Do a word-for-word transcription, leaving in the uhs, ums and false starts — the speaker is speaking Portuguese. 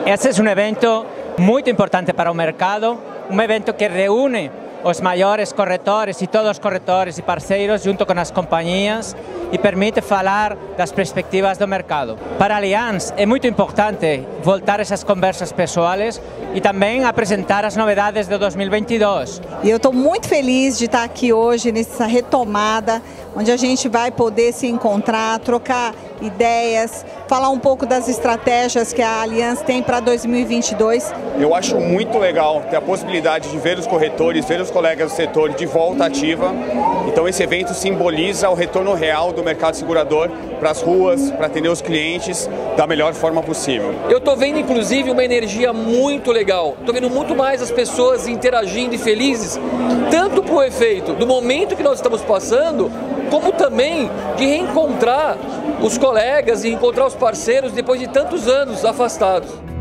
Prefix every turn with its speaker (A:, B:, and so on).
A: Este é um evento muito importante para o mercado, um evento que reúne os maiores corretores e todos os corretores e parceiros junto com as companhias e permite falar das perspectivas do mercado. Para a Allianz é muito importante voltar essas conversas pessoais e também apresentar as novidades de dois mil e vinte e dois.
B: E eu estou muito feliz de estar aqui hoje nessa retomada, onde a gente vai poder se encontrar, trocar ideias, falar um pouco das estratégias que a Allianz tem para dois mil e vinte e dois.
C: Eu acho muito legal ter a possibilidade de ver os corretores, ver os colegas do setor de volta ativa. Então esse evento simboliza o retorno real do mercado segurador para as ruas, para atender os clientes da melhor forma possível.
D: Eu estou vendo inclusive uma energia muito legal, estou vendo muito mais as pessoas interagindo e felizes, tanto por efeito do momento que nós estamos passando, como também de reencontrar os colegas e encontrar os parceiros depois de tantos anos afastados.